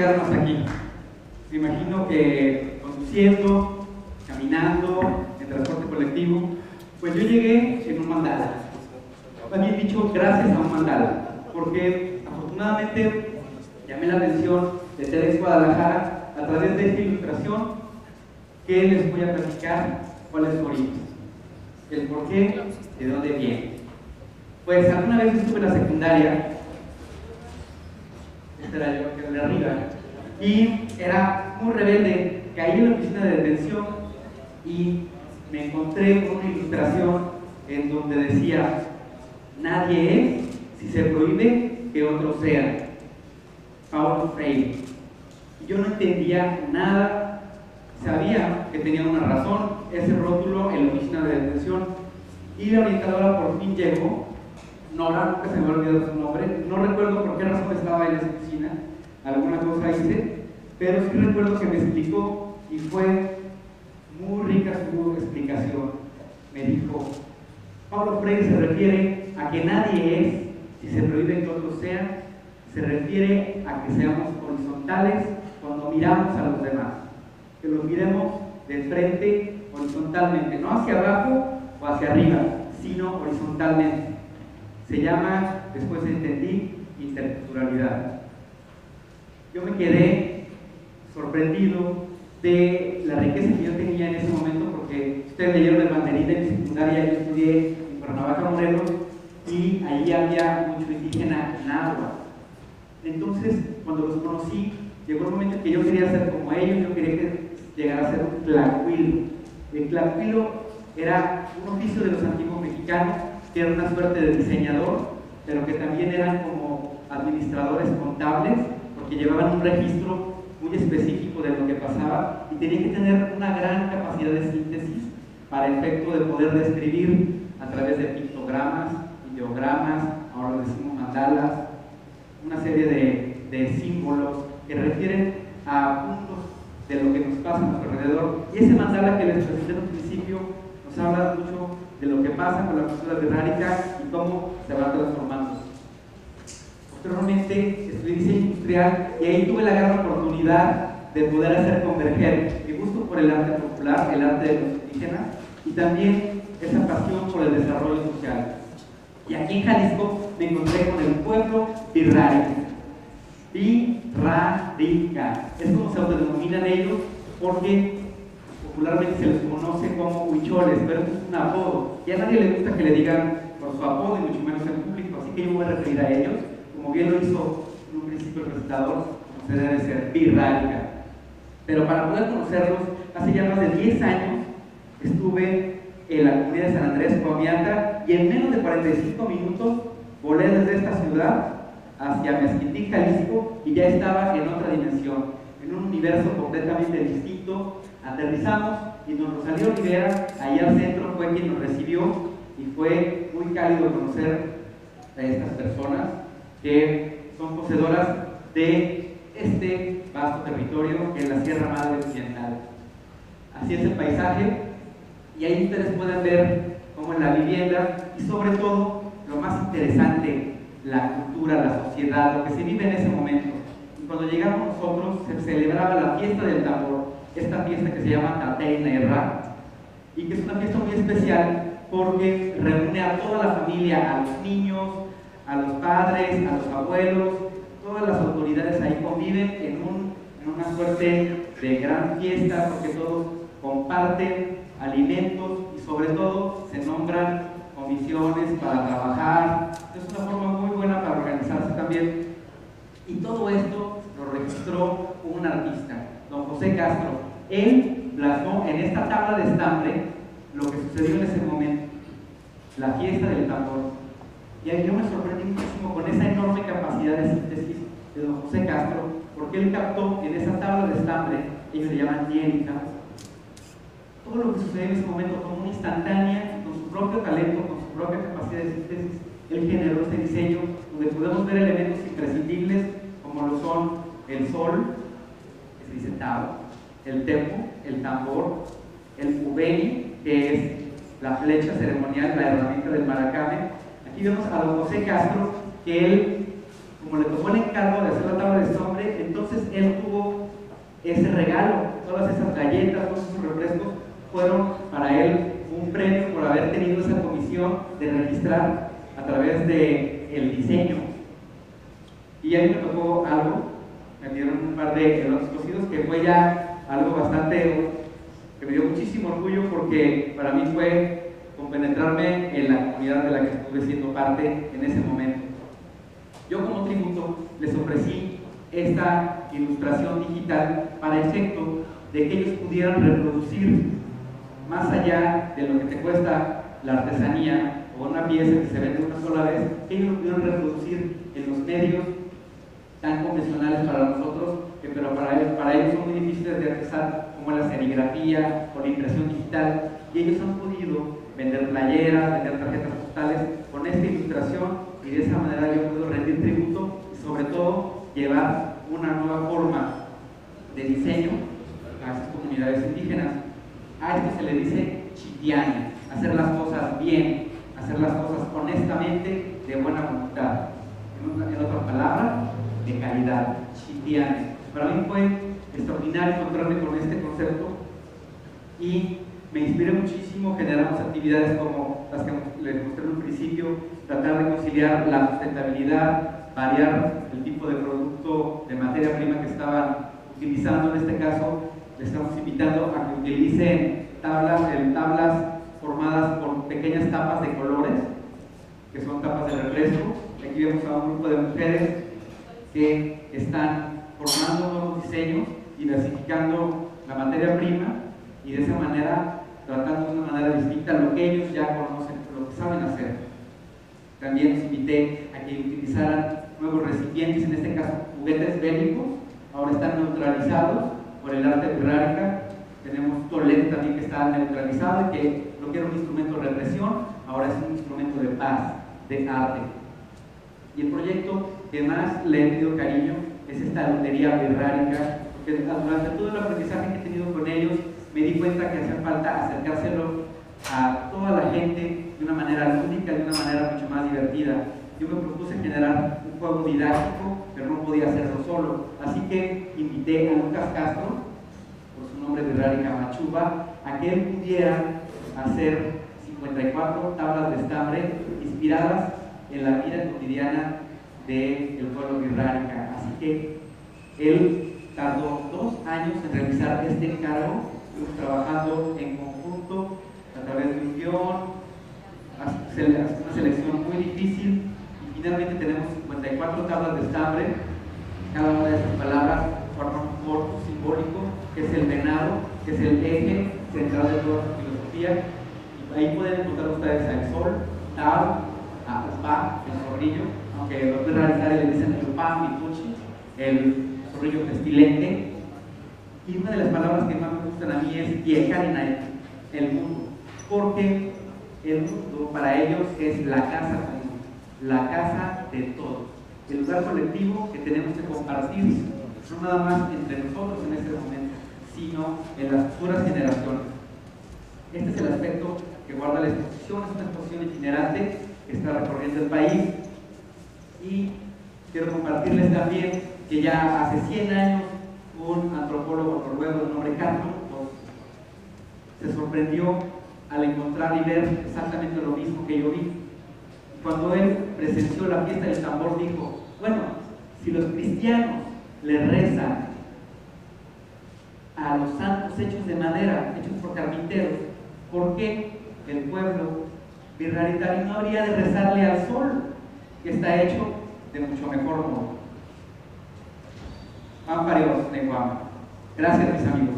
llegaron hasta aquí? Me imagino que conduciendo, caminando, en transporte colectivo. Pues yo llegué en un mandala. También dicho, gracias a un mandala, porque afortunadamente llamé la atención de TEDx Guadalajara a través de esta ilustración que les voy a platicar cuál es su origen, el por qué, de dónde viene. Pues alguna vez estuve en la secundaria, este era yo, que era de arriba, y era muy rebelde. Caí en la oficina de detención y me encontré con una ilustración en donde decía: nadie es si se prohíbe que otro sea. Paulo Freire. Y yo no entendía nada, sabía que tenía una razón, ese rótulo en la oficina de detención, y la orientadora por fin llegó. Nora, nunca se me ha olvidado su nombre, no recuerdo por qué razón estaba en esa oficina, alguna cosa hice, pero sí recuerdo que me explicó y fue muy rica su explicación. Me dijo: Paulo Freire se refiere a que nadie es si se prohíbe que otro sea, se refiere a que seamos horizontales cuando miramos a los demás, que los miremos de frente horizontalmente, no hacia abajo o hacia arriba, sino horizontalmente. Se llama, después entendí, interculturalidad. Yo me quedé sorprendido de la riqueza que yo tenía en ese momento, porque ustedes leyeron el banderita en mi secundaria. Yo estudié en Cuernavaca, Morelos, y allí había mucho indígena náhuatl. Entonces, cuando los conocí, llegó el momento en que yo quería ser como ellos. Yo quería llegar a ser un tlacuilo. El tlacuilo era un oficio de los antiguos mexicanos, que era una suerte de diseñador, pero que también eran como administradores contables, porque llevaban un registro muy específico de lo que pasaba y tenían que tener una gran capacidad de síntesis para efecto de poder describir a través de pictogramas, ideogramas, ahora decimos mandalas, una serie de símbolos que refieren a puntos de lo que nos pasa a nuestro alrededor. Y ese mandala que les presenté en un principio nos habla mucho de lo que pasa con la cultura guerrárica y cómo se va transformando. Posteriormente estudié diseño industrial y ahí tuve la gran oportunidad de poder hacer converger mi gusto por el arte popular, el arte de los indígenas, y también esa pasión por el desarrollo social. Y aquí en Jalisco me encontré con el pueblo birrárica. Birrárica. Es como se autodenominan ellos, porque popularmente se les conoce como huicholes, pero esto es un apodo. Y a nadie le gusta que le digan por su apodo, y mucho menos en público, así que yo me voy a referir a ellos, como bien lo hizo en un principio el presentador, como se debe ser, birrárica. Pero para poder conocerlos, hace ya más de 10 años estuve en la comunidad de San Andrés, Coamiata, y en menos de 45 minutos volé desde esta ciudad hacia Mezquitic, Jalisco, y ya estaba en otra dimensión, en un universo completamente distinto. Aterrizamos y don Rosalío Rivera, ahí al centro, fue quien nos recibió, y fue muy cálido conocer a estas personas que son poseedoras de este vasto territorio que es la Sierra Madre Occidental. Así es el paisaje, y ahí ustedes pueden ver cómo en la vivienda, y sobre todo, lo más interesante, la cultura, la sociedad, lo que se vive en ese momento. Y cuando llegamos nosotros, se celebraba la fiesta del tambor, esta fiesta que se llama Tatey Nerra, y que es una fiesta muy especial porque reúne a toda la familia, a los niños, a los padres, a los abuelos, todas las autoridades ahí conviven en una suerte de gran fiesta, porque todos comparten alimentos y sobre todo se nombran comisiones para trabajar. Es una forma muy buena para organizarse también. Y todo esto lo registró un artista, don José Castro. Él plasmó en esta tabla de estambre lo que sucedió en ese momento, la fiesta del tambor. Y ahí yo me sorprendí muchísimo con esa enorme capacidad de síntesis de don José Castro, porque él captó en esa tabla de estambre, ellos le llaman niérica, todo lo que sucedió en ese momento como una instantánea, con su propio talento, con su propia capacidad de síntesis. Él generó este diseño donde podemos ver elementos imprescindibles como lo son el sol, que se dice tao, el tempo, el tambor, el ubeni, que es la flecha ceremonial, la herramienta del maracame. Aquí vemos a don José Castro, que él como le tomó el encargo de hacer la tabla de estambre, entonces él tuvo ese regalo. Todas esas galletas, todos esos refrescos fueron para él un premio por haber tenido esa comisión de registrar a través del diseño. Y a mí me tocó algo, me dieron un par de elotes cocidos, que fue ya algo bastante, que me dio muchísimo orgullo, porque para mí fue compenetrarme en la comunidad de la que estuve siendo parte en ese momento. Yo como tributo les ofrecí esta ilustración digital para efecto de que ellos pudieran reproducir, más allá de lo que te cuesta la artesanía o una pieza que se vende una sola vez, que ellos lo pudieran reproducir en los medios tan convencionales para nosotros, pero para ellos son muy difíciles de accesar, como la serigrafía o la impresión digital, y ellos han podido vender playeras, vender tarjetas postales con esta ilustración, y de esa manera yo puedo rendir tributo y sobre todo llevar una nueva forma de diseño a esas comunidades indígenas. A esto se le dice chitiane, hacer las cosas bien, hacer las cosas honestamente, de buena voluntad. En otras palabras, de calidad, chitiane. Para mí fue extraordinario encontrarme con este concepto y me inspiré muchísimo. Generamos actividades como las que les mostré en un principio, tratar de conciliar la sustentabilidad, variar el tipo de producto de materia prima que estaban utilizando. En este caso, les estamos invitando a que utilicen tablas formadas por pequeñas tapas de colores, que son tapas de refresco. Aquí vemos a un grupo de mujeres que están formando nuevos diseños, diversificando la materia prima y de esa manera tratando de una manera distinta lo que ellos ya conocen, lo que saben hacer. También los invité a que utilizaran nuevos recipientes, en este caso juguetes bélicos, ahora están neutralizados por el arte birrárica. Tenemos Toledo también que está neutralizado y que lo que era un instrumento de represión, ahora es un instrumento de paz, de arte. Y el proyecto que más le he tenido cariño es esta lotería birrárica, porque durante todo el aprendizaje que he tenido con ellos me di cuenta que hacía falta acercárselo a toda la gente de una manera lúdica, de una manera mucho más divertida. Yo me propuse generar un juego didáctico, pero no podía hacerlo solo, así que invité a Lucas Castro, por su nombre birrárica Machuba, a que él pudiera hacer 54 tablas de estambre inspiradas en la vida cotidiana del pueblo birrárica. Así que él tardó 2 años en realizar este encargo, trabajando en conjunto a través de un guión, una selección muy difícil, y finalmente tenemos 54 tablas de estambre. Cada una de estas palabras forma un corpus simbólico, que es el venado, que es el eje central de toda su filosofía. Y ahí pueden encontrar ustedes al sol, Tao, a Upá, el zorrillo, aunque los birrárica le dicen el Upá Mituchi, el zorrillo pestilente. Y una de las palabras que más me gustan a mí es Yekarinay, el mundo, porque el mundo para ellos es la casa común, la casa de todos, el lugar colectivo que tenemos que compartir, no nada más entre nosotros en este momento, sino en las futuras generaciones. Este es el aspecto que guarda la exposición. Es una exposición itinerante que está recorriendo el país, y quiero compartirles también que ya hace 100 años un antropólogo noruego de nombre Carlo se sorprendió al encontrar y ver exactamente lo mismo que yo vi. Cuando él presenció la fiesta del tambor, dijo: bueno, si los cristianos le rezan a los santos hechos de madera, hechos por carpinteros, ¿por qué el pueblo birrárica no habría de rezarle al sol, que está hecho de mucho mejor modo? Gracias, mis amigos.